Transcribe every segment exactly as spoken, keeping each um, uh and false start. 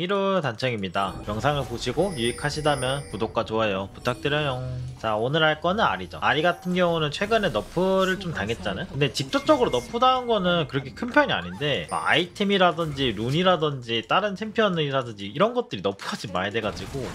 히로 단청입니다. 영상을 보시고 유익하시다면 구독과 좋아요 부탁드려요. 자, 오늘 할 거는 아리죠. 아리 같은 경우는 최근에 너프를 좀 당했잖아요. 근데 직접적으로 너프 당한 거는 그렇게 큰 편이 아닌데 막 아이템이라든지 룬이라든지 다른 챔피언이라든지 이런 것들이 너프가 좀 많이 돼가지고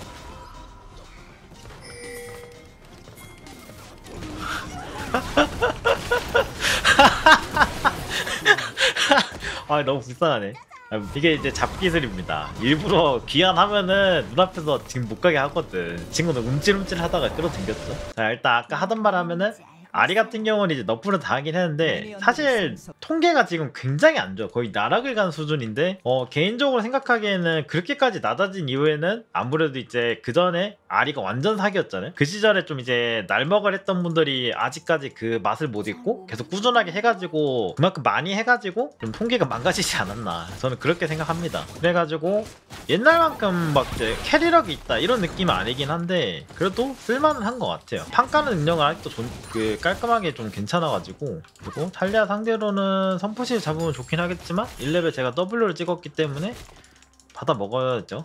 아, 너무 불쌍하네. 이게 이제 잡기술입니다. 일부러 귀환하면은 눈앞에서 지금 못 가게 하거든. 친구는 움찔움찔 하다가 끌어당겼죠. 자, 일단 아까 하던 말 하면은 아리 같은 경우는 이제 너프를 당하긴 했는데 사실 통계가 지금 굉장히 안 좋아. 거의 나락을 간 수준인데 어 개인적으로 생각하기에는 그렇게까지 낮아진 이후에는 아무래도 이제 그 전에 아리가 완전 사기였잖아요. 그 시절에 좀 이제 날먹을 했던 분들이 아직까지 그 맛을 못 잊고 계속 꾸준하게 해가지고 그만큼 많이 해가지고 좀 통계가 망가지지 않았나, 저는 그렇게 생각합니다. 그래가지고 옛날만큼 막 이제 캐리력이 있다 이런 느낌은 아니긴 한데 그래도 쓸만은 한 것 같아요. 평가는 능력은 아직도 좀 그 깔끔하게 좀 괜찮아가지고. 그리고 탈리아 상대로는 선푸시 잡으면 좋긴 하겠지만 일 레벨 제가 W를 찍었기 때문에 받아 먹어야죠.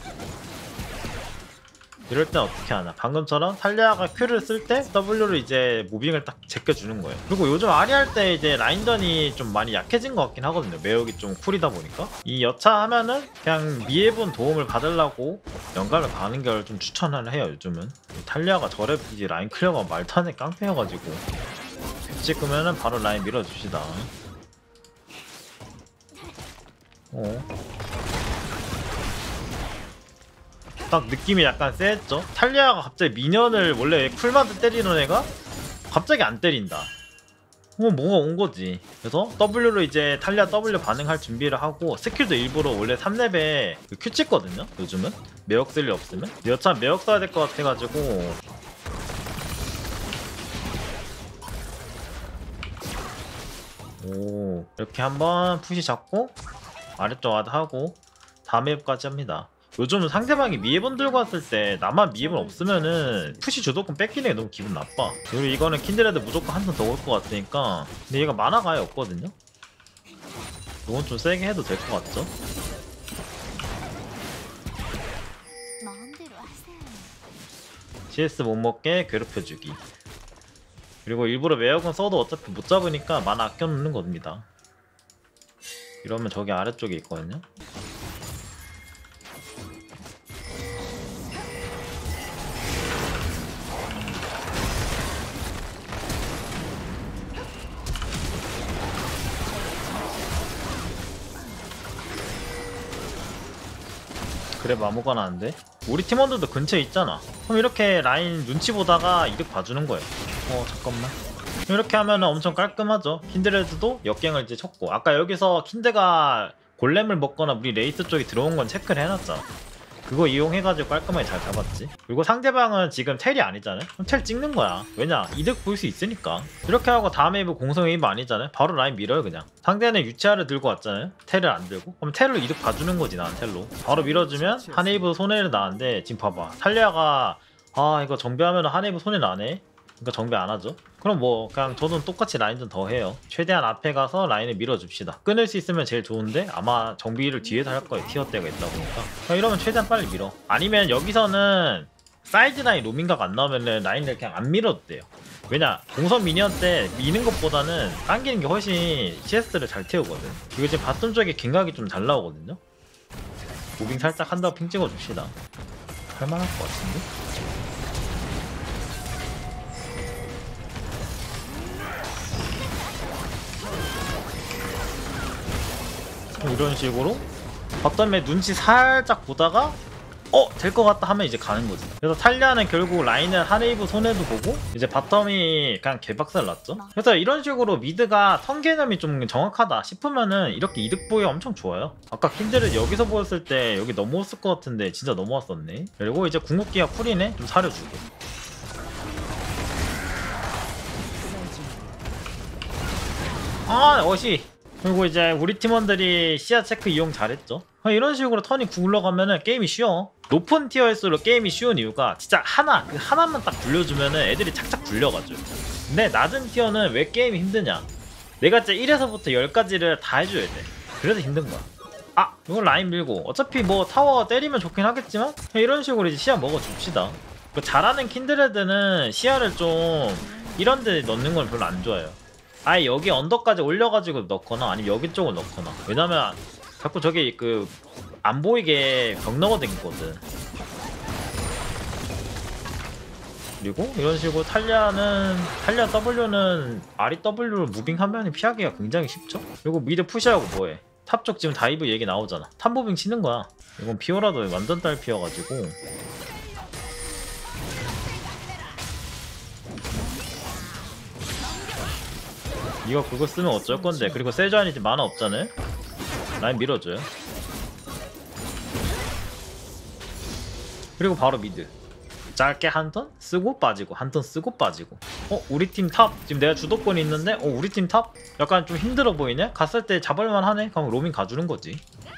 이럴 땐 어떻게 하나, 방금처럼 탈리아가 Q를 쓸 때 W를 이제 무빙을 딱 제껴주는 거예요. 그리고 요즘 아리 할 때 이제 라인전이 좀 많이 약해진 것 같긴 하거든요. 매혹이 좀 쿨이다 보니까 이 여차 하면은 그냥 미해본 도움을 받으려고 연가를 가는 걸 좀 추천을 해요. 요즘은 탈리아가 저랩 이제 라인 클리어가 말도 안 돼 깡패여가지고 찍으면은 바로 라인 밀어줍시다. 어. 딱 느낌이 약간 쎄했죠? 탈리아가 갑자기 미녀를 원래 쿨마드 때리는 애가 갑자기 안 때린다. 어, 뭐가 온 거지. 그래서 W로 이제 탈리아 W 반응할 준비를 하고 스킬도 일부러 원래 삼 렙에 그 Q 찍거든요. 요즘은 매역 쓸 일 없으면 여차 매역 써야 될 것 같아가지고. 오, 이렇게 한번 푸시 잡고 아래쪽 와드 하고 다음 맵까지 합니다. 요즘 상대방이 미해본 들고 왔을 때 나만 미해본 없으면은 푸시 주도권 뺏기는 게 너무 기분 나빠. 그리고 이거는 킨드레드 무조건 한 턴 더 올 것 같으니까. 근데 얘가 만화가 아예 없거든요. 이건 좀 세게 해도 될 것 같죠? 씨에스 못 먹게 괴롭혀주기. 그리고 일부러 매역은 써도 어차피 못 잡으니까 만화 아껴 놓는 겁니다. 이러면 저기 아래쪽에 있거든요. 그래 아무거나 안 돼? 우리 팀원들도 근처에 있잖아. 그럼 이렇게 라인 눈치 보다가 이득 봐주는 거예요. 어 잠깐만. 이렇게 하면 엄청 깔끔하죠. 킨드레드도 역갱을 이제 쳤고, 아까 여기서 킨드가 골렘을 먹거나 우리 레이스 쪽에 들어온 건 체크를 해놨잖아. 그거 이용해가지고 깔끔하게 잘 잡았지. 그리고 상대방은 지금 텔이 아니잖아요. 그럼 텔 찍는 거야. 왜냐? 이득 볼 수 있으니까. 이렇게 하고 다음 웨이브 공성 웨이브 아니잖아요. 바로 라인 밀어요 그냥. 상대는 유치아를 들고 왔잖아요. 텔을 안 들고. 그럼 텔로 이득 봐주는 거지. 난 텔로 바로 밀어주면 한 웨이브 손해를 나는데 지금 봐봐. 탈리아가 아 이거 정비하면 한 웨이브 손해 나네. 그러니까 정비 안 하죠. 그럼 뭐 그냥 저는 똑같이 라인전 더 해요. 최대한 앞에 가서 라인을 밀어줍시다. 끊을 수 있으면 제일 좋은데 아마 정비를 뒤에서 할 거예요. 티어 때가 있다 보니까. 그러니까 이러면 최대한 빨리 밀어. 아니면 여기서는 사이드 라인 로밍각 안 나오면은 라인을 그냥 안 밀어도 돼요. 왜냐? 공선 미니언 때 미는 것보다는 당기는 게 훨씬 씨에스를 잘 태우거든. 이거 지금 바텀 쪽에 갱각이 좀 잘 나오거든요. 무빙 살짝 한다고 핑 찍어줍시다. 할만할 것 같은데? 이런 식으로 바텀에 눈치 살짝 보다가 어? 될 것 같다 하면 이제 가는 거지. 그래서 탈리아는 결국 라인을 한 웨이브 손해도 보고 이제 바텀이 그냥 개박살 났죠. 그래서 이런 식으로 미드가 턴 개념이 좀 정확하다 싶으면은 이렇게 이득 보기 엄청 좋아요. 아까 킨드를 여기서 보였을 때 여기 넘어왔을 것 같은데 진짜 넘어왔었네. 그리고 이제 궁극기가 쿨이네. 좀 사려주고. 아 어시. 그리고 이제 우리 팀원들이 시야 체크 이용 잘했죠. 이런 식으로 턴이 굴러가면은 게임이 쉬워. 높은 티어일수록 게임이 쉬운 이유가 진짜 하나, 그 하나만 딱 굴려주면은 애들이 착착 굴려가지고. 근데 낮은 티어는 왜 게임이 힘드냐? 내가 진짜 일에서부터 십까지를 다 해줘야 돼. 그래서 힘든 거야. 아 이건 라인 밀고 어차피 뭐 타워 때리면 좋긴 하겠지만 이런 식으로 이제 시야 먹어줍시다. 그 잘하는 킨드레드는 시야를 좀 이런데 넣는 건 별로 안 좋아요. 아예 여기 언덕까지 올려가지고 넣거나 아니면 여기 쪽을 넣거나. 왜냐면 자꾸 저기 그 안 보이게 벽 넘어 댕기거든. 그리고 이런 식으로 탈리아는 탈리아 W는 알이 W를 무빙하면 피하기가 굉장히 쉽죠. 그리고 미드 푸시하고 뭐해? 탑 쪽 지금 다이브 얘기 나오잖아. 탑무빙 치는 거야. 이건 피오라도 완전 딸 피어가지고. 이거 그거 쓰면 어쩔 건데. 그리고 세주안이 이제 만화 없잖아요. 라인 밀어줘요. 그리고 바로 미드. 짧게 한 턴 쓰고 빠지고 한 턴 쓰고 빠지고. 어? 우리 팀 탑 지금 내가 주도권이 있는데 어? 우리 팀 탑? 약간 좀 힘들어 보이네? 갔을 때 잡을만 하네? 그럼 로밍 가주는 거지.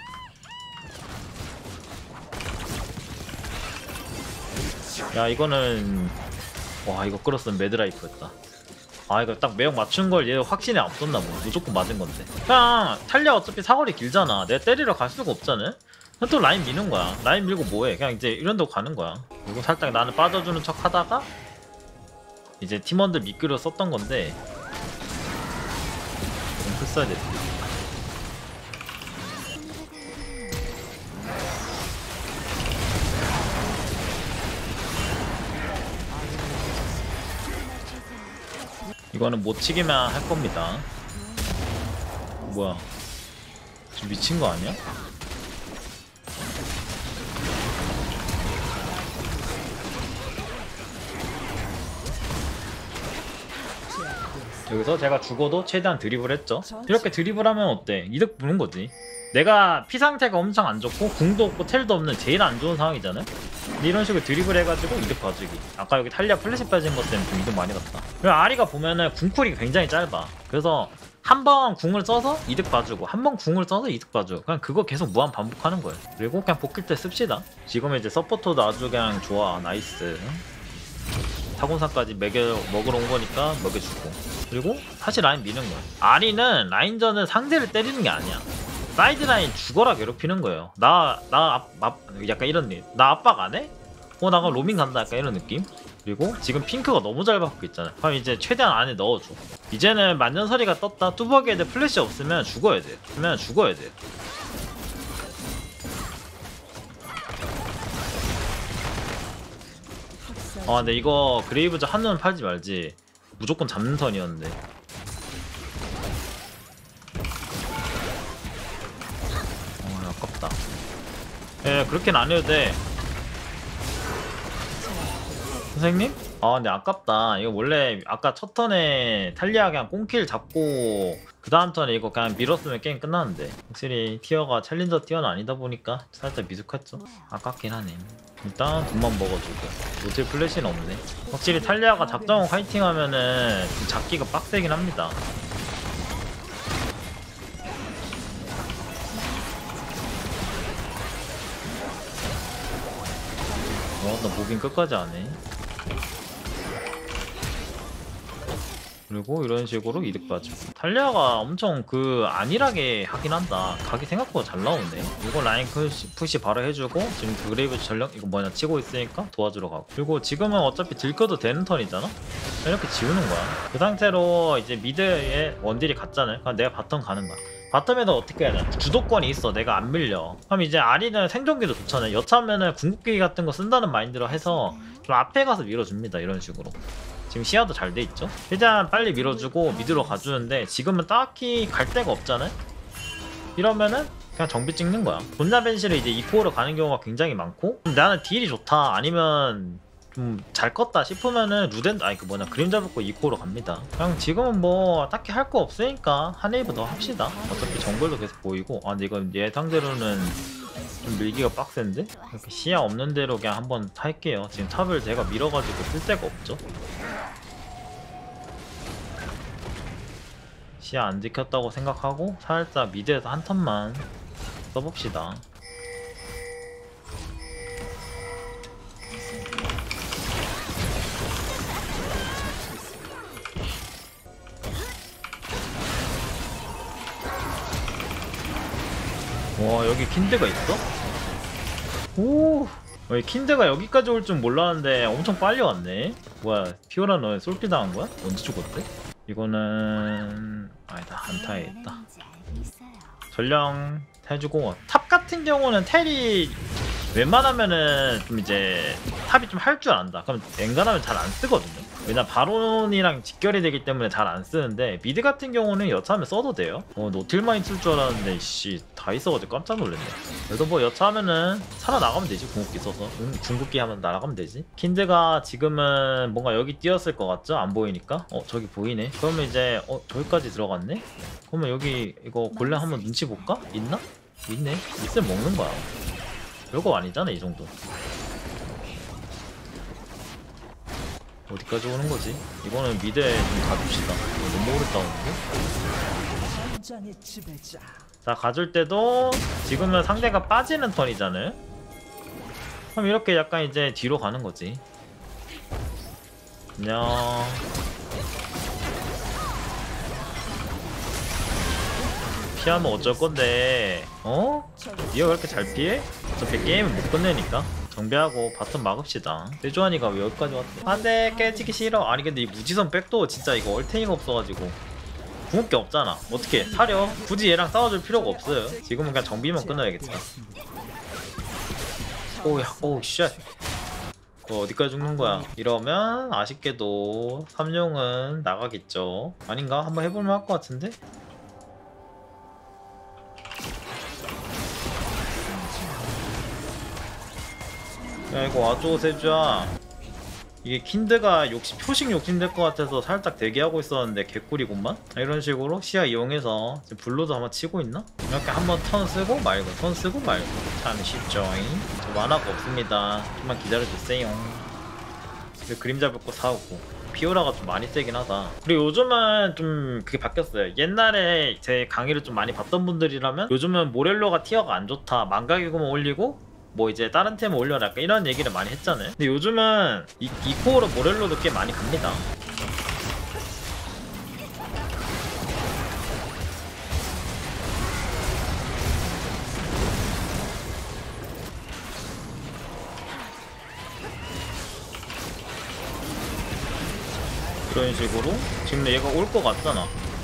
야 이거는 와 이거 끌었으면 매드라이프였다. 아 이거 딱 매력 맞춘 걸 얘 확신에 앞섰나 뭐. 무조건 맞은 건데. 그냥 탈리아 어차피 사거리 길잖아. 내가 때리러 갈 수가 없잖아. 또 라인 미는 거야. 라인 밀고 뭐해? 그냥 이제 이런 데 가는 거야. 그리고 살짝 나는 빠져주는 척 하다가 이제 팀원들 미끄러 썼던 건데 좀 했어야 됐지. 이거는 못 치기만 할 겁니다. 뭐야? 지금 미친 거 아니야? 여기서 제가 죽어도 최대한 드리블 했죠. 이렇게 드리블하면 어때? 이득 보는 거지. 내가 피 상태가 엄청 안 좋고 궁도 없고 텔도 없는 제일 안 좋은 상황이잖아요. 근데 이런 식으로 드리블 해가지고 이득 봐주기. 아까 여기 탈리아 플래시 빠진 것 때문에 좀 이득 많이 봤다. 그리고 아리가 보면은 궁쿨이 굉장히 짧아. 그래서 한 번 궁을 써서 이득 봐주고 한 번 궁을 써서 이득 봐주고 그냥 그거 계속 무한 반복하는 거예요. 그리고 그냥 복귀 때 씁시다. 지금 이제 서포터도 아주 그냥 좋아. 나이스. 타곤사까지 먹여, 먹으러 온 거니까 먹여주고. 그리고 다시 라인 미는 거야. 아리는 라인전은 상대를 때리는 게 아니야. 사이드 라인 죽어라 괴롭히는 거예요. 나, 나, 앞, 앞, 약간 이런 일. 나 압박 안 해? 어, 나가 로밍 간다. 약간 이런 느낌? 그리고 지금 핑크가 너무 잘 받고 있잖아. 그럼 이제 최대한 안에 넣어줘. 이제는 만년설이가 떴다. 뚜벅이 애들 플래시 없으면 죽어야 돼. 그러면 죽어야 돼. 아 근데 이거 그레이브즈 한눈 팔지 말지. 무조건 잡는 턴이었는데. 어 아깝다. 예 그렇게는 안 해도 돼. 선생님? 아 근데 아깝다. 이거 원래 아까 첫 턴에 탈리아 그냥 꽁킬 잡고 그 다음 턴에 이거 그냥 밀었으면 게임 끝나는데. 확실히 티어가 챌린저 티어는 아니다 보니까 살짝 미숙했죠. 아깝긴 하네. 일단 돈만 먹어주고 노틸 플래시는 없네. 확실히 탈리아가 작정하고 파이팅 하면은 잡기가 빡세긴 합니다. 어, 나 무빙 끝까지 안 해. 그리고 이런 식으로 이득 봐주고. 탈리아가 엄청 그 안일하게 하긴 한다. 각이 생각보다 잘 나오네. 이거 라인 푸시, 푸시 바로 해주고 지금 그레이브즈 전력 이거 뭐냐 치고 있으니까 도와주러 가고. 그리고 지금은 어차피 들켜도 되는 턴이잖아. 이렇게 지우는 거야. 그 상태로 이제 미드에 원딜이 갔잖아요. 그럼 내가 바텀 가는 거야. 바텀에도 어떻게 해야 돼? 주도권이 있어. 내가 안 밀려. 그럼 이제 아리는 생존기도 좋잖아요. 여차하면은 궁극기 같은 거 쓴다는 마인드로 해서 좀 앞에 가서 밀어줍니다. 이런 식으로. 지금 시야도 잘 돼 있죠? 최대한 빨리 밀어주고 미드로 가주는데 지금은 딱히 갈 데가 없잖아요? 이러면은 그냥 정비 찍는 거야. 본나 벤시를 이제 이코어로 가는 경우가 굉장히 많고 나는 딜이 좋다 아니면 좀 잘 껐다 싶으면은 루덴 아니 그 뭐냐 그림자 붙고 이코어로 갑니다. 그냥 지금은 뭐 딱히 할 거 없으니까 한 웨이브 더 합시다. 어차피 정글도 계속 보이고. 아 근데 이건 얘 상대로는 좀 밀기가 빡센데? 이렇게 시야 없는 대로 그냥 한번 탈게요. 지금 탑을 제가 밀어가지고 쓸 데가 없죠. 시야 안 지켰다고 생각하고 살짝 미드에서 한 턴만 써봅시다. 와 여기 킨드가 있어? 오 여기 킨드가 여기까지 올 줄 몰랐는데 엄청 빨리 왔네. 뭐야 피오라 너네 솔피 당한 거야? 언제 죽었대? 이거는 아니다 안타야겠다. 전령 해주고 탑 같은 경우는 텔이 웬만하면은 좀 이제 탑이 좀 할 줄 안다. 그럼 엔간하면 잘 안 쓰거든요. 왜냐 바론이랑 직결이 되기 때문에 잘 안 쓰는데 미드 같은 경우는 여차하면 써도 돼요. 어 노틸만 있을 줄 알았는데 씨 다 있어가지고 깜짝 놀랐네. 그래도 뭐 여차하면은 살아나가면 되지. 궁극기 써서 응, 궁극기 하면 날아가면 되지. 킨드가 지금은 뭔가 여기 뛰었을 것 같죠? 안 보이니까. 어 저기 보이네. 그러면 이제 어 저기까지 들어갔네? 그러면 여기 이거 골렘 한번 눈치 볼까? 있나? 있네. 있으면 먹는 거야. 별거 아니잖아 이 정도. 어디까지 오는 거지? 이거는 미드에 좀 가줍시다. 너무 오래 싸우는데? 자 가줄 때도 지금은 상대가 빠지는 턴이잖아요? 그럼 이렇게 약간 이제 뒤로 가는 거지. 안녕. 피하면 어쩔 건데, 어? 니가 왜 이렇게 잘 피해? 어차피 게임은 못 끝내니까. 정비하고 바텀 막읍시다. 세주환이가 왜 여기까지 왔대? 안돼 깨지기 싫어. 아니 근데 이 무지성 백도 진짜 이거 얼탱이가 없어가지고 궁극기 없잖아. 어떻게 사려? 굳이 얘랑 싸워줄 필요가 없어요. 지금은 그냥 정비만 끊어야겠다. 오야 오우 쉣. 어, 어디까지 죽는 거야? 이러면 아쉽게도 삼룡은 나가겠죠. 아닌가? 한번 해볼만 할 것 같은데? 야 이거 와줘 세주야. 이게 킨드가 욕심, 표식 욕심될 것 같아서 살짝 대기하고 있었는데 개꿀이구만? 이런 식으로 시야 이용해서 지금 블루도 한번 치고 있나? 이렇게 한번 턴 쓰고 말고 턴 쓰고 말고 참 쉽죠잉. 저 만화가 없습니다. 좀만 기다려주세요. 그리고 그림자 벽고 사오고 피오라가 좀 많이 세긴 하다. 그리고 요즘은 좀 그게 바뀌었어요. 옛날에 제 강의를 좀 많이 봤던 분들이라면 요즘은 모렐로가 티어가 안 좋다, 망가기구만 올리고 뭐 이제 다른 템을 올려라 약간 이런 얘기를 많이 했잖아요. 근데 요즘은 이, 이 코어로 모렐로도 꽤 많이 갑니다. 이런 식으로 지금 얘가 올 것 같잖아.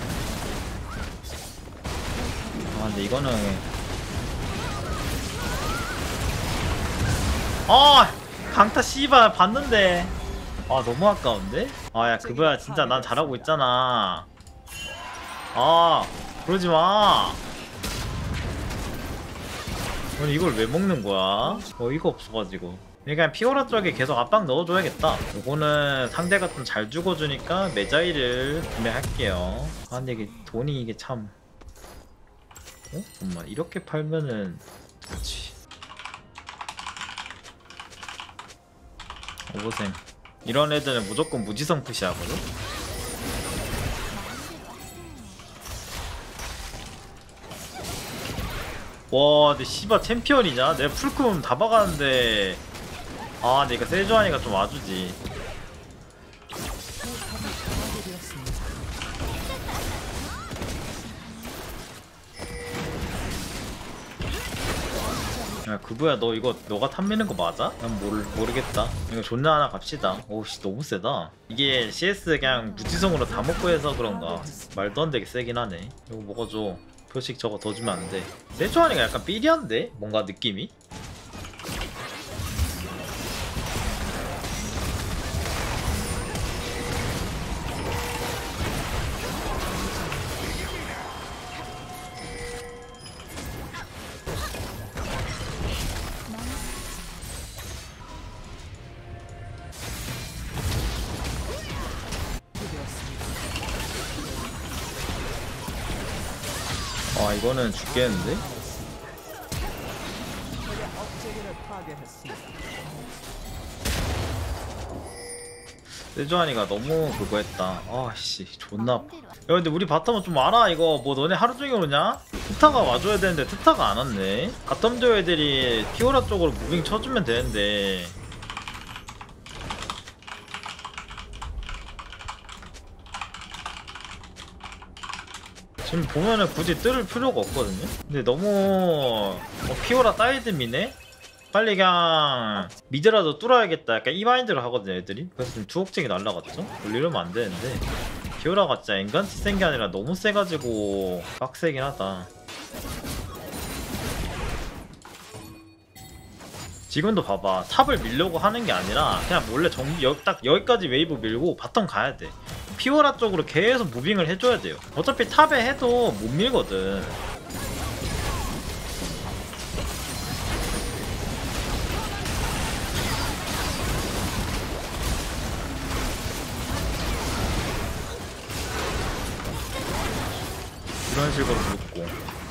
아 근데 이거는 아 강타 씨발 봤는데 아 너무 아까운데? 아야 그거야 진짜 난 잘하고 있잖아. 아 그러지마. 아니 이걸 왜 먹는 거야? 어이가 없어가지고. 그냥 피오라 쪽에 계속 압박 넣어줘야겠다. 요거는 상대가 좀 잘 죽어주니까 메자이를 구매할게요. 아 근데 이게 돈이 이게 참 어? 잠깐만 이렇게 팔면은 그렇지. 오버생 이런 애들은 무조건 무지성 푸시하거든? 와 근데 씨발 챔피언이냐? 내가 풀크면 다 박았는데 아 근데 이거 세주환이가 좀 와주지. 야 그부야 너 이거 너가 탐미는 거 맞아? 난 모르, 모르겠다. 이거 존나 하나 갑시다. 오씨 너무 세다. 이게 씨에스 그냥 무지성으로 다 먹고 해서 그런가 말도 안 되게 세긴 하네. 이거 먹어줘. 표식 저거 더 주면 안 돼. 세주환이가 약간 삐리한데? 뭔가 느낌이? 아 이거는 죽겠는데? 세주환이가 너무 그거 했다. 아씨 존나 아파. 야 근데 우리 바텀은 좀 알아. 이거 뭐 너네 하루 종일 오냐? 트타가 와줘야 되는데 트타가 안 왔네. 바텀조 애들이 피오라 쪽으로 무빙 쳐주면 되는데 지금 보면은 굳이 뜰 필요가 없거든요. 근데 너무 어, 피오라 사이드 미네? 빨리 그냥 미드라도 뚫어야겠다 약간 이 마인드를 하거든요 애들이. 그래서 지금 투옥증이 날라갔죠? 이러면 안 되는데 피오라가 진짜 인간치 센 게 아니라 너무 세가지고 빡세긴 하다. 지금도 봐봐, 탑을 밀려고 하는 게 아니라 그냥 몰래 정, 여, 딱 여기까지 웨이브 밀고 바텀 가야 돼. 피오라 쪽으로 계속 무빙을 해줘야 돼요. 어차피 탑에 해도 못 밀거든. 이런 식으로 묶고.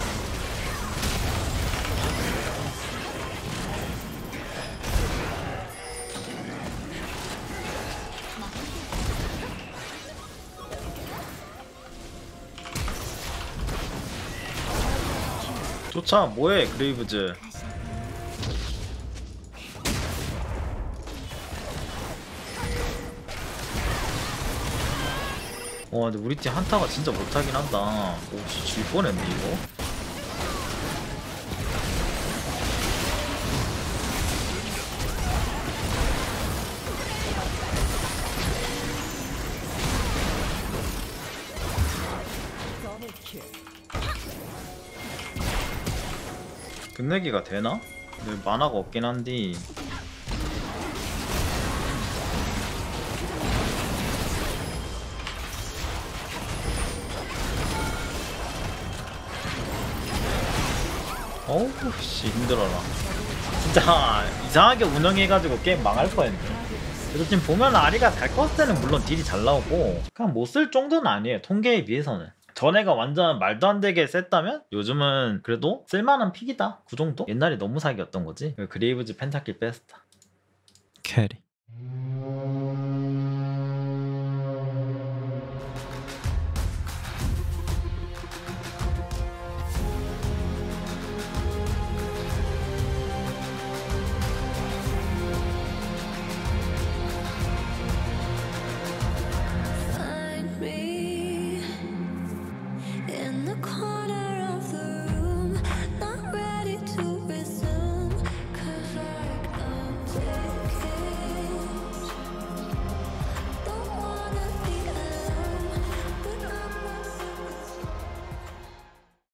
쫓아 뭐해 그레이브즈. 와 근데 우리 팀 한타가 진짜 못하긴 한다. 오씨 질 뻔했네 이거. 끝내기가 되나? 근데 만화가 없긴 한데. 어우 씨 힘들어라 진짜. 이상하게 운영해가지고 게임 망할 뻔했네. 그래서 지금 보면 아리가 잘 컸을 때는 물론 딜이 잘 나오고 그냥 못 쓸 정도는 아니에요 통계에 비해서는. 전에가 완전 말도 안 되게 셌다면 요즘은 그래도 쓸만한 픽이다 그 정도? 옛날에 너무 사기였던 거지. 그레이브즈 펜타킬 베스트 캐리.